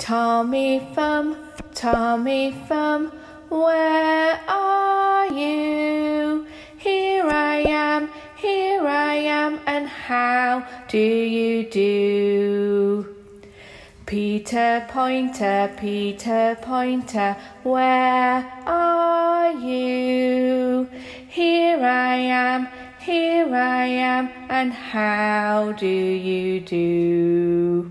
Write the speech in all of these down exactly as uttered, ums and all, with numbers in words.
Tommy Thumb, Tommy Thumb, where are you? Here I am, here I am, and how do you do? Peter Pointer, Peter Pointer, where are you? Here I am, here I am, and how do you do?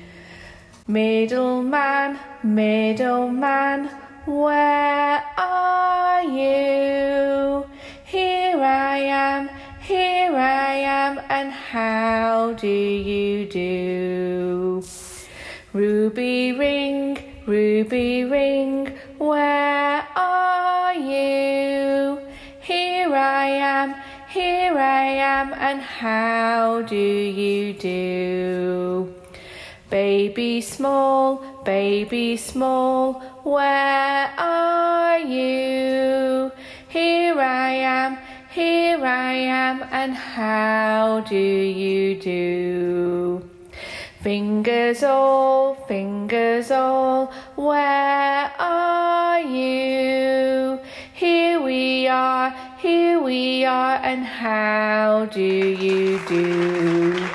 Middleman, middleman, where are you? Here I am, here I am, and how do you do? Ruby ring, ruby ring, where are you? Here I am, here I am, and how do you do? Baby small, baby small, where are you? Here I am, here I am, and how do you do? Fingers all, fingers all, where are you? Here we are, here we are, and how do you do?